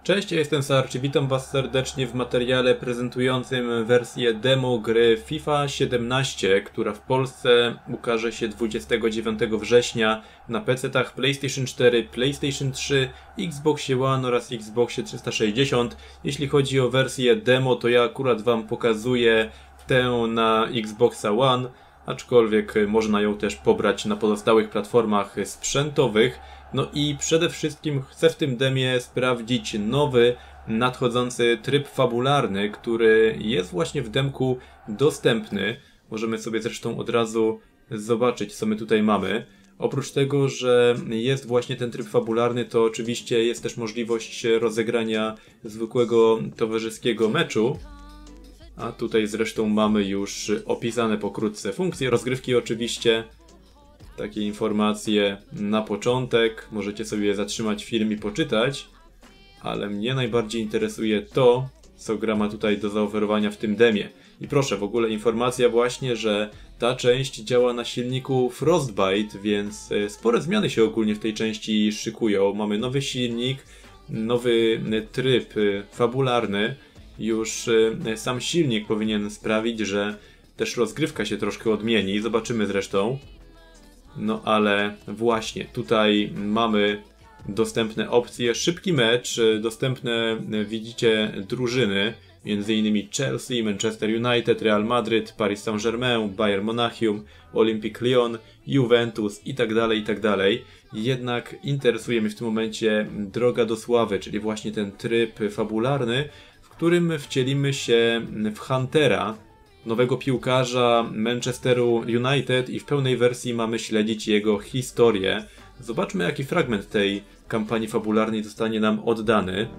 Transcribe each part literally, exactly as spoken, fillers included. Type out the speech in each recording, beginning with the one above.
Cześć, ja jestem Sarczy, witam was serdecznie w materiale prezentującym wersję demo gry FIFA siedemnaście, która w Polsce ukaże się dwudziestego dziewiątego września na pecetach PlayStation cztery, PlayStation trzy, Xboxie One oraz Xboxie trzysta sześćdziesiąt. Jeśli chodzi o wersję demo, to ja akurat wam pokazuję tę na Xboxa One, aczkolwiek można ją też pobrać na pozostałych platformach sprzętowych. No i przede wszystkim chcę w tym demie sprawdzić nowy, nadchodzący tryb fabularny, który jest właśnie w demku dostępny. Możemy sobie zresztą od razu zobaczyć, co my tutaj mamy. Oprócz tego, że jest właśnie ten tryb fabularny, to oczywiście jest też możliwość rozegrania zwykłego towarzyskiego meczu. A tutaj zresztą mamy już opisane pokrótce funkcje rozgrywki oczywiście. Takie informacje na początek, możecie sobie zatrzymać film i poczytać, ale mnie najbardziej interesuje to, co gra ma tutaj do zaoferowania w tym demie. I proszę, w ogóle informacja właśnie, że ta część działa na silniku Frostbite, więc spore zmiany się ogólnie w tej części szykują. Mamy nowy silnik, nowy tryb fabularny. Już sam silnik powinien sprawić, że też rozgrywka się troszkę odmieni, zobaczymy zresztą. No ale właśnie, tutaj mamy dostępne opcje, szybki mecz, dostępne widzicie drużyny, między innymi Chelsea, Manchester United, Real Madrid, Paris Saint-Germain, Bayern Monachium, Olympique Lyon, Juventus itd., itd. Jednak interesuje mnie w tym momencie Droga do Sławy, czyli właśnie ten tryb fabularny, w którym wcielimy się w Huntera, nowego piłkarza Manchesteru United i w pełnej wersji mamy śledzić jego historię. Zobaczmy, jaki fragment tej kampanii fabularnej zostanie nam oddany.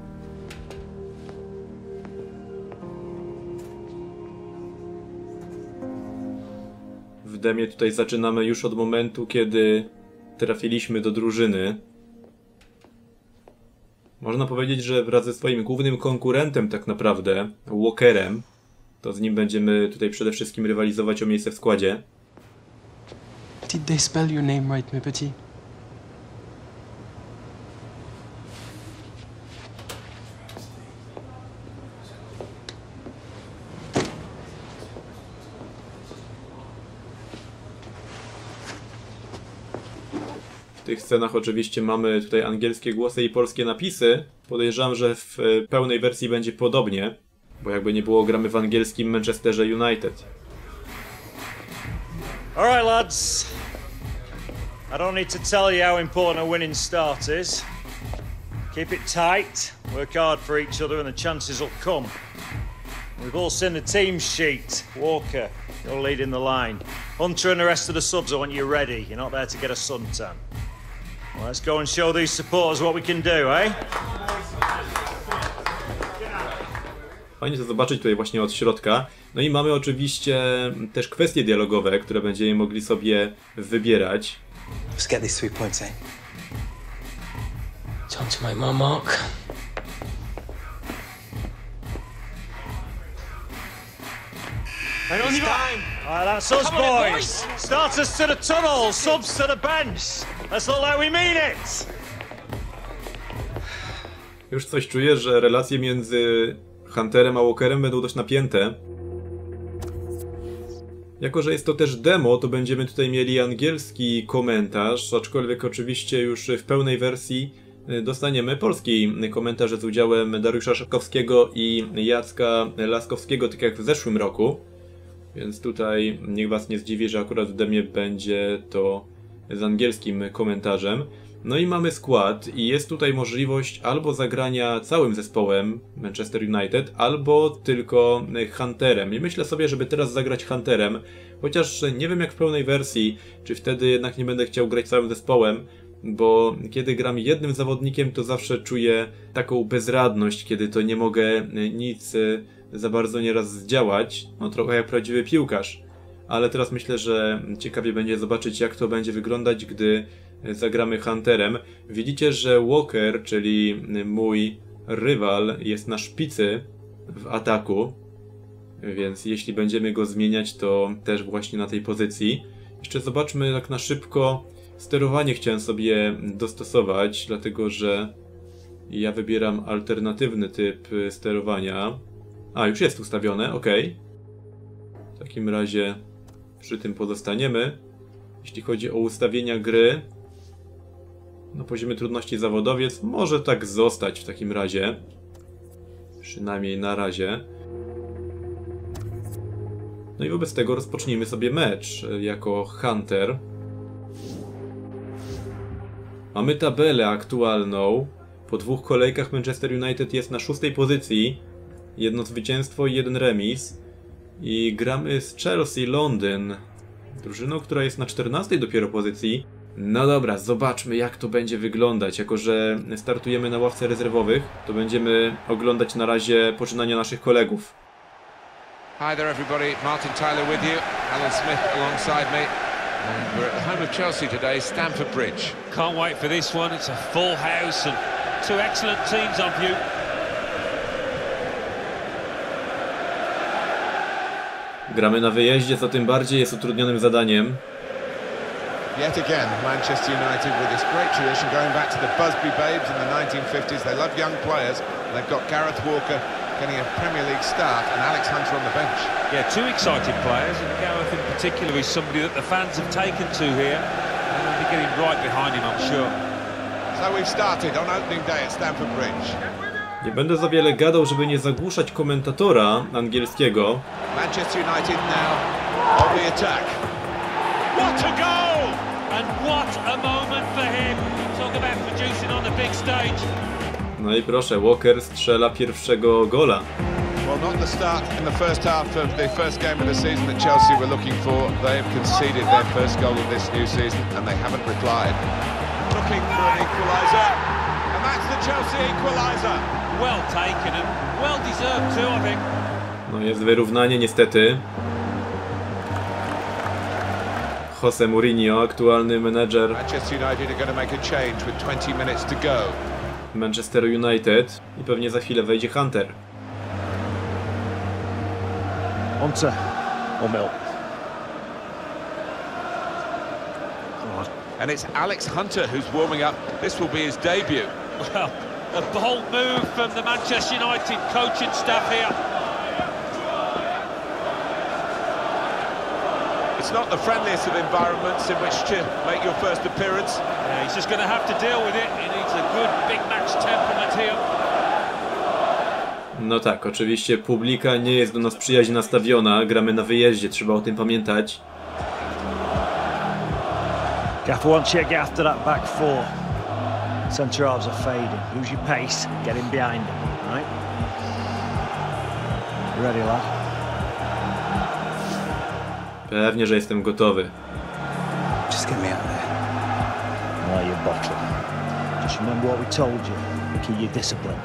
W demie tutaj zaczynamy już od momentu, kiedy trafiliśmy do drużyny. Można powiedzieć, że wraz ze swoim głównym konkurentem tak naprawdę, Walkerem, to z nim będziemy tutaj przede wszystkim rywalizować o miejsce w składzie. Did they spell your name right, my petit? W tych scenach oczywiście mamy tutaj angielskie głosy i polskie napisy. Podejrzewam, że w pełnej wersji będzie podobnie. Bo jakby nie było, gramy w angielskim Manchesterze United. Alright lads, I don't need to tell you how important a winning start is. Keep it tight, work hard for each other and the chances will come. We've all seen the team sheet. Walker, you're leading the line. Hunter and the rest of the subs, I want you ready. You're not there to get a suntan. Well, let's go and show these supporters what we can do, eh? Fajnie to zobaczyć tutaj właśnie od środka. No i mamy oczywiście też kwestie dialogowe, które będziemy mogli sobie wybierać. Let's get these three points, eh? Time to make my mark. Hang on, time. All right, that's us, boys. Starters to the tunnel, subs to the bench. Let's look like we mean it. Już coś czuję, że relacje między Hunterem a Walkerem będą dość napięte. Jako że jest to też demo, to będziemy tutaj mieli angielski komentarz, aczkolwiek oczywiście już w pełnej wersji dostaniemy polski komentarz z udziałem Dariusza Szepkowskiego i Jacka Laskowskiego, tak jak w zeszłym roku. Więc tutaj niech was nie zdziwi, że akurat w demie będzie to z angielskim komentarzem. No i mamy skład i jest tutaj możliwość albo zagrania całym zespołem Manchester United, albo tylko Hunterem. I myślę sobie, żeby teraz zagrać Hunterem, chociaż nie wiem jak w pełnej wersji, czy wtedy jednak nie będę chciał grać całym zespołem, bo kiedy gram jednym zawodnikiem, to zawsze czuję taką bezradność, kiedy to nie mogę nic za bardzo nieraz zdziałać, no trochę jak prawdziwy piłkarz. Ale teraz myślę, że ciekawie będzie zobaczyć, jak to będzie wyglądać, gdy zagramy Hunterem. Widzicie, że Walker, czyli mój rywal, jest na szpicy w ataku, więc jeśli będziemy go zmieniać, to też właśnie na tej pozycji. Jeszcze zobaczmy tak na szybko. Sterowanie chciałem sobie dostosować, dlatego że I ja wybieram alternatywny typ sterowania. A, już jest ustawione, ok. W takim razie przy tym pozostaniemy. Jeśli chodzi o ustawienia gry, na poziomie trudności zawodowiec, może tak zostać w takim razie. Przynajmniej na razie. No i wobec tego rozpocznijmy sobie mecz jako Hunter. Mamy tabelę aktualną. Po dwóch kolejkach Manchester United jest na szóstej pozycji. Jedno zwycięstwo i jeden remis. I gramy z Chelsea Londyn, drużyną, która jest na czternastej dopiero pozycji. No dobra, zobaczmy jak to będzie wyglądać. Jako że startujemy na ławce rezerwowych, to będziemy oglądać na razie poczynania naszych kolegów. Hi there everybody, Martin Tyler with you, Alan Smith alongside me. And we're at the home of Chelsea today, Stamford Bridge. Can't wait for this one, it's a full house and two excellent teams on view. Gramy na wyjeździe, co tym bardziej jest utrudnionym zadaniem. Yet again, Manchester United with this great tradition going back to the Busby Babes in the nineteen fifties. They love young players. They've got Gareth Walker getting a Premier League start and Alex Hunter on the bench. Yeah, two exciting players, and Gareth in particular is somebody that the fans have taken to here. And they'll be getting right behind him, I'm sure. So we've started on opening day at Stamford Bridge. Nie będę za wiele gadał, żeby nie zagłuszać komentatora angielskiego. Manchester United now on the attack. What a goal! And what a moment for him. Talk about producing on the big stage. No i proszę, Walker strzela pierwszego gola. Well, not the start in the first half of the first game of the season that Chelsea were looking for. They have conceded their first goal of this new season and they haven't replied. Looking for an equaliser. And that's the Chelsea equaliser. Well taken and well deserved too, I think. No jest wyrównanie niestety. Jose Mourinho, aktualny menedżer Manchester United are going to make a change with twenty minutes to go. Manchester United i pewnie za chwilę wejdzie Hunter. Hunter or Mill. And it's Alex Hunter who's warming up. This will be his debut. Well, a bold move from the Manchester United coaching staff here. It's not the friendliest of environments in which to make your first appearance. Yeah, he's just going to have to deal with it. He needs a good big match temperament here. No tak, oczywiście publika nie jest do nas przyjaźnie nastawiona. Gramy na wyjeździe, trzeba o tym pamiętać. Gaffer wants you to get after that back four. Centre halves are fading. Lose your pace, get in behind them, right? Ready, lad? Pewnie, że jestem gotowy. Just get me out there. No, you're bottling. Just remember what we told you. Keep your discipline.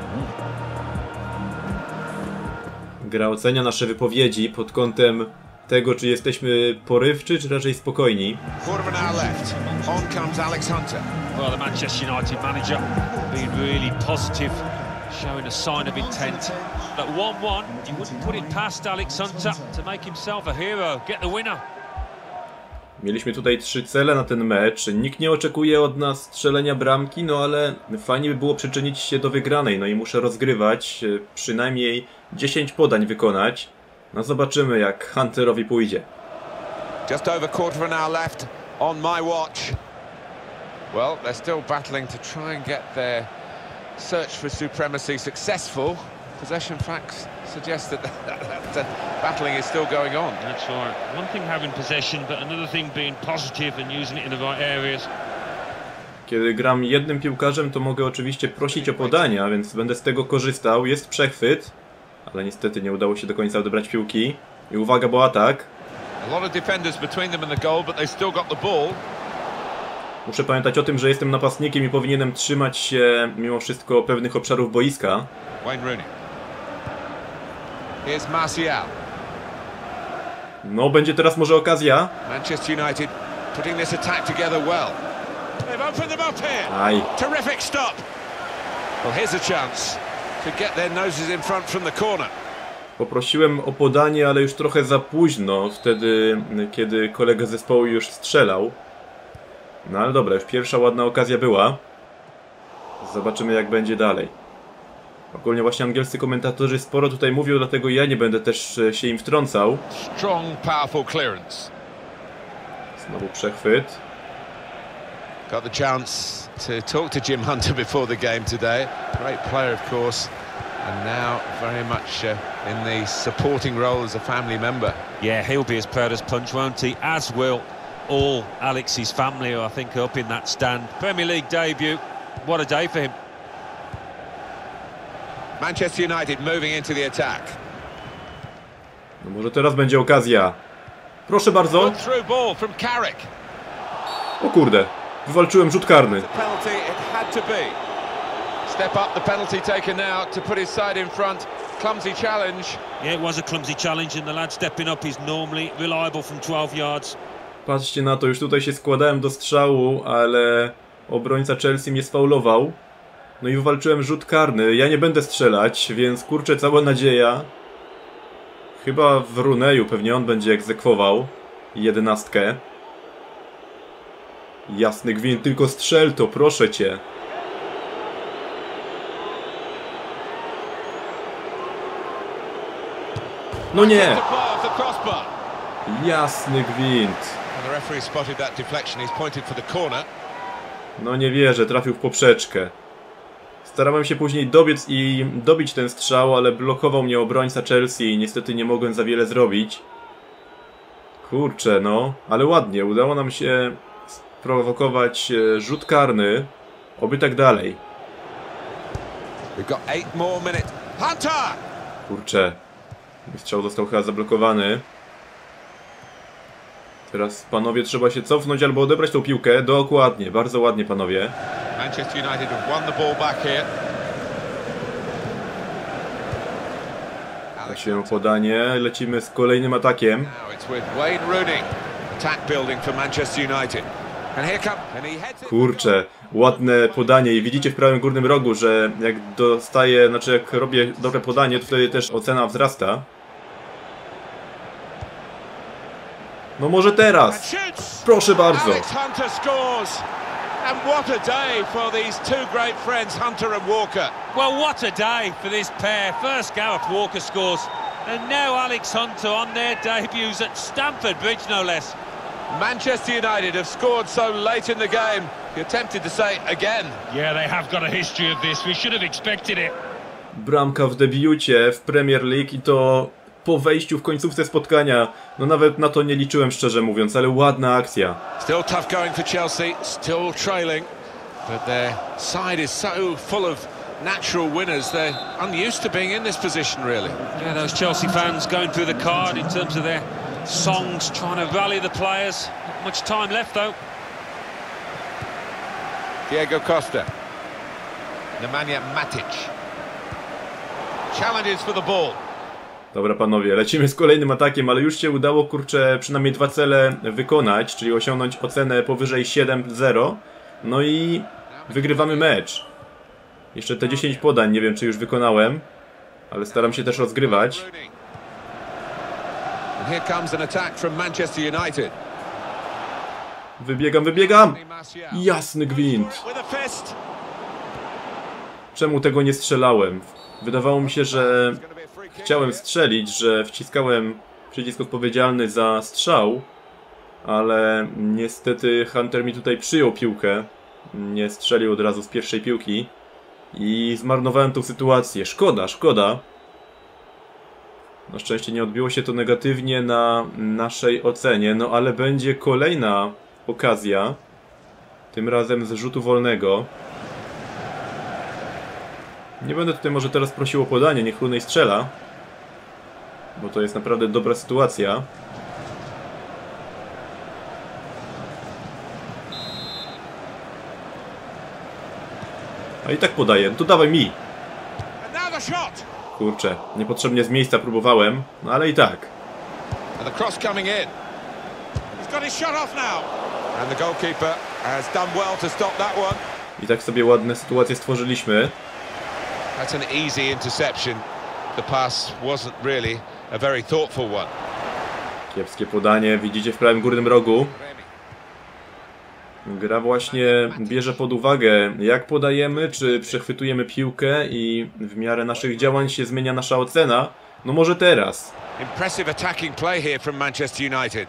Gra ocenia nasze wypowiedzi pod kątem tego, czy jesteśmy porywczy, czy raczej spokojni. Quarter of an hour left. On comes Alex Hunter. Well, the Manchester United manager being really positive, showing a sign of intent. At one one, you wouldn't put it past Alex Hunter to make himself a hero, get the winner. Mieliśmy tutaj trzy cele na ten mecz. Nikt nie oczekuje od nas strzelenia bramki, no ale fajnie by było przyczynić się do wygranej. No i muszę rozgrywać, przynajmniej dziesięć podań wykonać. No zobaczymy, jak Hunterowi pójdzie. Just over quarter of an hour left on my watch. Well, they're still battling to try and get their search for supremacy successful. Possession facts suggest that the battling is still going on. That's right. One thing having possession, but another thing being positive and using it in the right areas. Kiedy gram jednym piłkarzem, to mogę oczywiście prosić o podania, więc będę z tego korzystał. Jest przechwyt, ale niestety nie udało się do końca odebrać piłki. I uwaga, bo atak. A lot of defenders between them and the goal, but they still got the ball. Muszę pamiętać o tym, że jestem napastnikiem i powinienem trzymać się mimo wszystko pewnych obszarów boiska. Wayne Rooney. Here's Martial. No, będzie teraz może okazja. Manchester United putting this attack together well. They've opened them up here. Aj. Terrific stop. Well, here's a chance to get their noses in front from the corner. Poprosiłem o podanie, ale już trochę za późno, wtedy kiedy kolega zespołu już strzelał. No ale dobra, już pierwsza ładna okazja była. Zobaczymy, jak będzie dalej. Ogólnie właśnie angielscy komentatorzy sporo tutaj mówią, dlatego ja nie będę też się im wtrącał. Strong, powerful clearance. Znowu przechwyt. Got the chance to talk to Jim Hunter before the game today. Great player, of course. And now very much uh, in the supporting role as a family member. Yeah, he'll be as proud as punch, won't he? As will all Alex's family, who I think are up in that stand. Premier League debut. What a day for him. Manchester United moving into the attack. No może teraz będzie okazja. Proszę bardzo. Good through ball from Carrick. O kurde, wywalczyłem rzut karny. The penalty it had to be. Step up the penalty taken now to put his side in front. Clumsy challenge. Yeah, it was a clumsy challenge and the lad stepping up is normally reliable from twelve yards. Patrzcie na to, już tutaj się składałem do strzału, ale obrońca Chelsea mnie sfaulował. No i wywalczyłem rzut karny. Ja nie będę strzelać, więc kurczę, cała nadzieja. Chyba w Runeju pewnie on będzie egzekwował jedenastkę. Jasny gwint, tylko strzel to, proszę cię. No nie! Jasny gwint. No nie wierzę, trafił w poprzeczkę. Starałem się później dobiec i dobić ten strzał, ale blokował mnie obrońca Chelsea i niestety nie mogłem za wiele zrobić. Kurczę, no, ale ładnie, udało nam się sprowokować rzut karny. Oby tak dalej. Kurczę, strzał został chyba zablokowany. Teraz, panowie, trzeba się cofnąć albo odebrać tą piłkę. Dokładnie, bardzo ładnie, panowie. Manchester United have won the ball back here. Prosiłem o podanie, lecimy z kolejnym atakiem. Now it's with Wayne Rooney. Attack building for Manchester United. And here come, and he heads it. Kurczę, ładne podanie i widzicie w prawym górnym rogu, że jak dostaję, znaczy jak robię dobre podanie, to wtedy też ocena wzrasta. No może teraz. Proszę bardzo. Alex Hunter scores. And what a day for these two great friends, Hunter and Walker. Well, what a day for this pair. First Gareth Walker scores, and now Alex Hunter on their debuts at Stamford Bridge, no less. Manchester United have scored so late in the game. You're tempted to say again. Yeah, they have got a history of this. We should have expected it. Bramka w debiucie w Premier League i to po wejściu w końcówce spotkania. No nawet na to nie liczyłem, szczerze mówiąc, ale ładna akcja. Still tough going for Chelsea, still trailing, but their side is so full of natural winners. They're unused to being in this position, really. Yeah, those Chelsea fans going through the card in terms of their songs, trying to rally the players. Not much time left, though. Diego Costa. Nemanja Matic. Challenges for the ball. Dobra, panowie, lecimy z kolejnym atakiem, ale już się udało, kurczę, przynajmniej dwa cele wykonać, czyli osiągnąć ocenę powyżej siedem zero. No i wygrywamy mecz. Jeszcze te dziesięć podań, nie wiem, czy już wykonałem, ale staram się też rozgrywać. Wybiegam, wybiegam! Jasny gwint! Czemu tego nie strzelałem? Wydawało mi się, że chciałem strzelić, że wciskałem przycisk odpowiedzialny za strzał, ale niestety Hunter mi tutaj przyjął piłkę. Nie strzelił od razu z pierwszej piłki i zmarnowałem tą sytuację. Szkoda, szkoda. Na szczęście nie odbiło się to negatywnie na naszej ocenie, no ale będzie kolejna okazja. Tym razem z rzutu wolnego. Nie będę tutaj może teraz prosił o podanie, niech Rooney strzela, bo to jest naprawdę dobra sytuacja. A i tak podaję, to dawaj mi! Kurczę, niepotrzebnie z miejsca próbowałem, no ale i tak. I tak sobie ładne sytuacje stworzyliśmy. That's an easy interception. The pass wasn't really a very thoughtful one. Kiepskie podanie, widzicie w prawym górnym rogu. Gra właśnie bierze pod uwagę, jak podajemy, czy przechwytujemy piłkę i w miarę naszych działań się zmienia nasza ocena. No może teraz. Impressive attacking play here from Manchester United.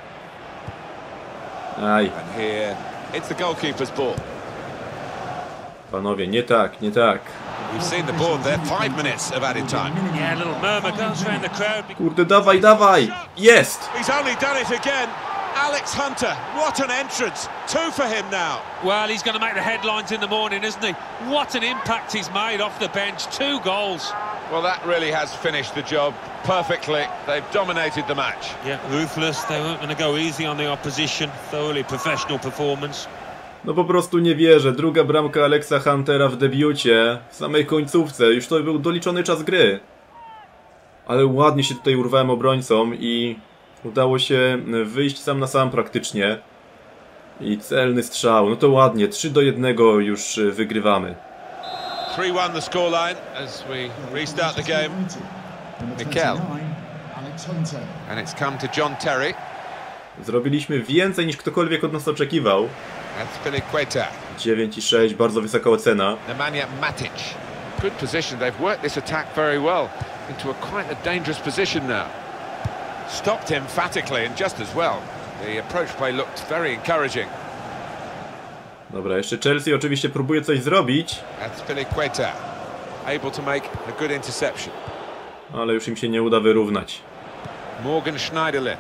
Aj. And here it's the goalkeeper's ball. Panowie, nie tak, nie tak. We've seen the board there, five minutes of added time. Yeah, a little murmur goes around the crowd. Kurde, dawaj, dawaj! Jest! He's only done it again. Alex Hunter, what an entrance. Two for him now. Well, he's going to make the headlines in the morning, isn't he? What an impact he's made off the bench. Two goals. Well, that really has finished the job perfectly. They've dominated the match. Yeah, ruthless. They weren't going to go easy on the opposition. Thoroughly professional performance. No po prostu nie wierzę. Druga bramka Alexa Huntera w debiucie. W samej końcówce. Już to był doliczony czas gry. Ale ładnie się tutaj urwałem obrońcom i udało się wyjść sam na sam praktycznie. I celny strzał. No to ładnie. trzy do jednego już wygrywamy. three one the scoreline as we restart the game. Mikel. And it's come to John Terry. Zrobiliśmy więcej niż ktokolwiek od nas oczekiwał. That's Piliqueta. dziewięć i sześć, bardzo wysoka ocena. Nemanja Matic. Good position. They've worked this attack very well into a quite a dangerous position now. Stopped emphatically and just as well. The approach play looked very encouraging. Dobra, jeszcze Chelsea oczywiście próbuje coś zrobić. That's Piliqueta. Able to make a good interception. Ale już im się nie uda wyrównać. Morgan Schneiderlin.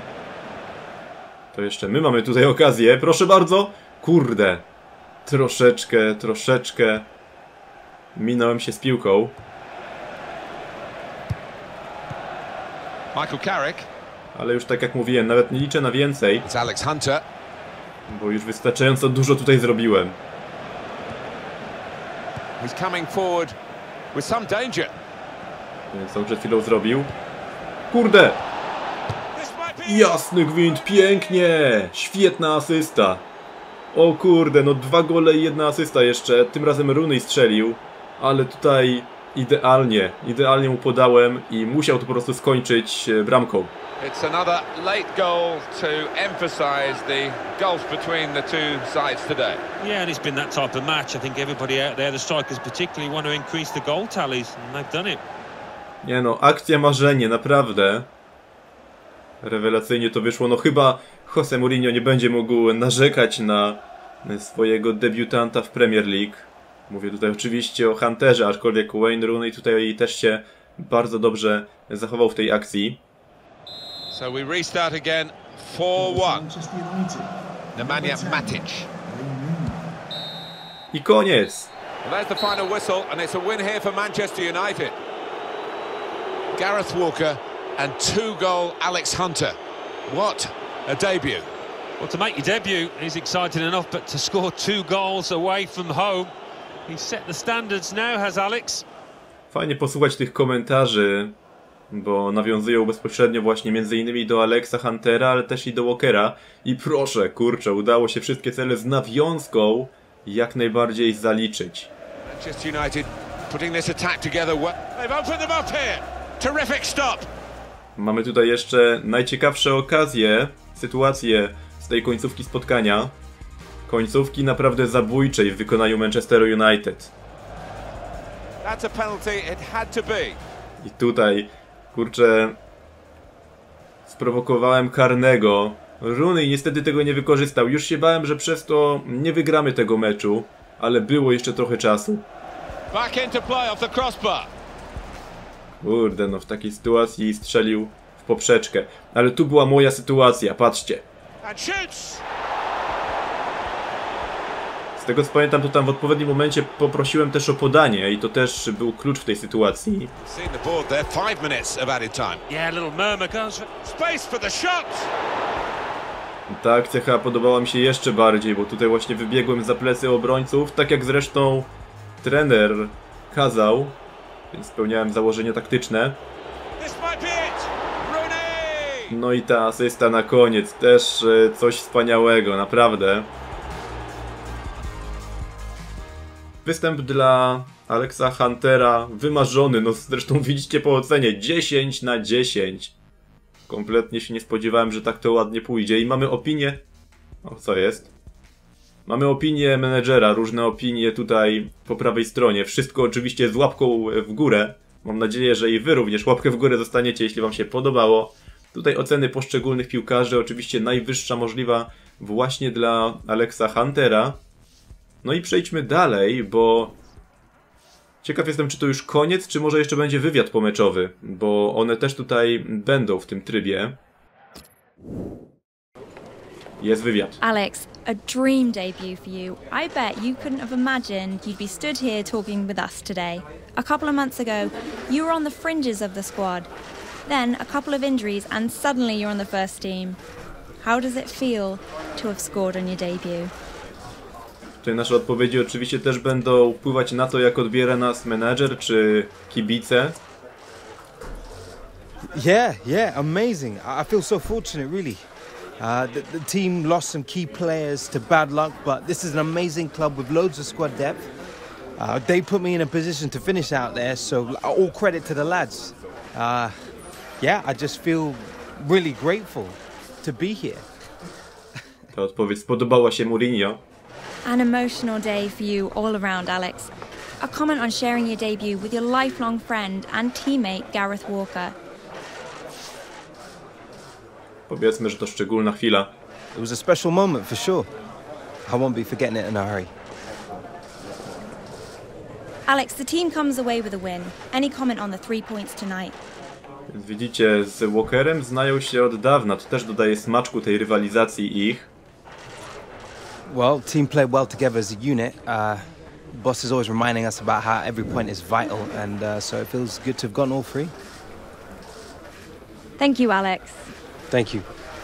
To jeszcze my mamy tutaj okazję. Proszę bardzo. Kurde. Troszeczkę, troszeczkę minąłem się z piłką. Michael Carrick. Ale już tak jak mówiłem, nawet nie liczę na więcej. It's Alex Hunter. Bo już wystarczająco dużo tutaj zrobiłem. He's coming forward with some danger. Więc on przed chwilą zrobił. Kurde! Jasny gwint, pięknie! Świetna asysta. O kurde, no dwa gole i jedna asysta jeszcze. Tym razem Rooney strzelił. Ale tutaj idealnie, idealnie mu podałem i musiał to po prostu skończyć bramką. It's another late goal to emphasise the gulf between the two sides today. Yeah, and it's been that type of match. I think everybody out there, the strikers particularly, want to increase the goal tallies, and they've done it. Nie no, akcja marzenie, naprawdę. Rewelacyjnie to wyszło. No chyba Jose Mourinho nie będzie mógł narzekać na swojego debiutanta w Premier League. Mówię tutaj oczywiście o Hunterze, aczkolwiek Wayne Rooney tutaj też się bardzo dobrze zachował w tej akcji. So we restart again, four one. Nemanja Matic. I koniec. Well, there's the final whistle, and it's a win here for Manchester United. Gareth Walker and two-goal Alex Hunter. What a debut. Well, to make your debut is exciting enough, but to score two goals away from home, he's set the standards now, has Alex. Fajnie posłuchać tych komentarzy, bo nawiązują bezpośrednio właśnie między innymi do Alexa Huntera, ale też i do Walkera. I proszę, kurczę, udało się wszystkie cele z nawiązką jak najbardziej zaliczyć. Manchester United putting this attack together. They've opened them up here. Terrific stop. Mamy tutaj jeszcze najciekawsze okazje, sytuacje z tej końcówki spotkania. Końcówki naprawdę zabójczej w wykonaniu Manchesteru United. That's a penalty, it had to be. I tutaj, kurczę, sprowokowałem karnego. Rooney niestety tego nie wykorzystał. Już się bałem, że przez to nie wygramy tego meczu, ale było jeszcze trochę czasu. Back into play off the crossbar. Kurde, no w takiej sytuacji strzelił w poprzeczkę. Ale tu była moja sytuacja, patrzcie. And shoots. Z tego co pamiętam, to tam w odpowiednim momencie poprosiłem też o podanie i to też był klucz w tej sytuacji. Seen the board there, five minutes of added time. Yeah, a little murmur goes. Space for the shot. Ta akcja chyba podobała mi się jeszcze bardziej, bo tutaj właśnie wybiegłem za plecy obrońców, tak jak zresztą trener kazał, więc spełniałem założenia taktyczne. This might be it. Rooney. No i ta asysta na koniec, też e, coś wspaniałego, naprawdę. Występ dla Alexa Huntera wymarzony, no zresztą widzicie po ocenie dziesięć na dziesięć. Kompletnie się nie spodziewałem, że tak to ładnie pójdzie i mamy opinię... O, co jest? Mamy opinię menedżera, różne opinie tutaj po prawej stronie. Wszystko oczywiście z łapką w górę. Mam nadzieję, że i wy również łapkę w górę dostaniecie, jeśli wam się podobało. Tutaj oceny poszczególnych piłkarzy, oczywiście najwyższa możliwa właśnie dla Alexa Huntera. No i przejdźmy dalej, bo ciekaw jestem, czy to już koniec, czy może jeszcze będzie wywiad pomeczowy, bo one też tutaj będą w tym trybie. Jest wywiad. Alex, a dream debut for you. I bet you couldn't have imagined you'd be stood here talking with us today. A couple of months ago, you were on the fringes of the squad. Then a couple of injuries and suddenly you're on the first team. How does it feel to have scored on your debut? Tutaj nasze odpowiedzi oczywiście też będą wpływać na to, jak odbiera nas menadżer czy kibice. Yeah, yeah, amazing. I feel so fortunate, really. Uh, the, the team lost some key players to bad luck, but this is an amazing club with loads of squad depth. Uh, they put me in a position to finish out there, so all credit to the lads. Uh, yeah, I just feel really grateful to be here. Ta odpowiedź spodobała się Mourinho. An emotional day for you all around, Alex. A comment on sharing your debut with your lifelong friend and teammate Gareth Walker. Powiedzmy, że to szczególna chwila. It was a special moment for sure. I won't be forgetting it in a hurry. Alex, the team comes away with a win. Any comment on the three points tonight? Więc widzicie, z Walkerem znają się od dawna. To też dodaje smaczku tej rywalizacji ich. Well, team played well together as a unit. Uh, boss is always reminding us about how every point is vital, and uh, so it feels good to have gotten all three. Thank you, Alex. Thank you.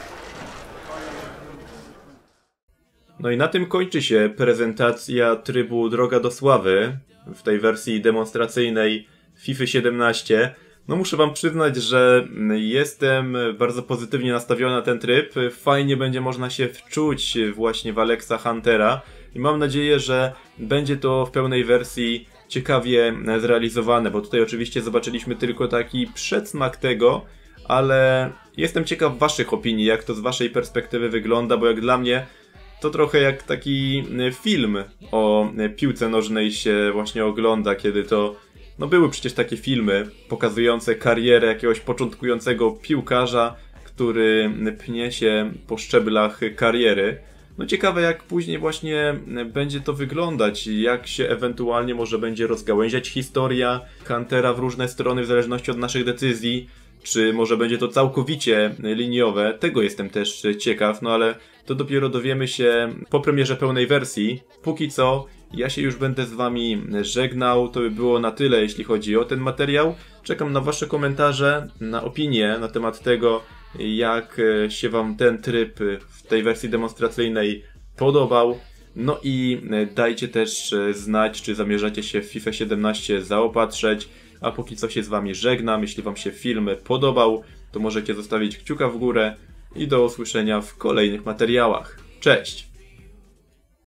No i na tym kończy się prezentacja trybu Droga do Sławy w tej wersji demonstracyjnej FIFA siedemnaście. No muszę wam przyznać, że jestem bardzo pozytywnie nastawiony na ten tryb. Fajnie będzie można się wczuć właśnie w Alexa Huntera i mam nadzieję, że będzie to w pełnej wersji ciekawie zrealizowane, bo tutaj oczywiście zobaczyliśmy tylko taki przedsmak tego, ale jestem ciekaw waszych opinii, jak to z waszej perspektywy wygląda, bo jak dla mnie to trochę jak taki film o piłce nożnej się właśnie ogląda, kiedy to no były przecież takie filmy pokazujące karierę jakiegoś początkującego piłkarza, który pnie się po szczeblach kariery. No ciekawe, jak później właśnie będzie to wyglądać, jak się ewentualnie może będzie rozgałęziać historia Huntera w różne strony w zależności od naszych decyzji, czy może będzie to całkowicie liniowe. Tego jestem też ciekaw, no ale to dopiero dowiemy się po premierze pełnej wersji. Póki co ja się już będę z wami żegnał, to by było na tyle, jeśli chodzi o ten materiał. Czekam na wasze komentarze, na opinie na temat tego, jak się wam ten tryb w tej wersji demonstracyjnej podobał. No i dajcie też znać, czy zamierzacie się w FIFA siedemnaście zaopatrzyć. A póki co się z wami żegnam. Jeśli wam się film podobał, to możecie zostawić kciuka w górę i do usłyszenia w kolejnych materiałach. Cześć!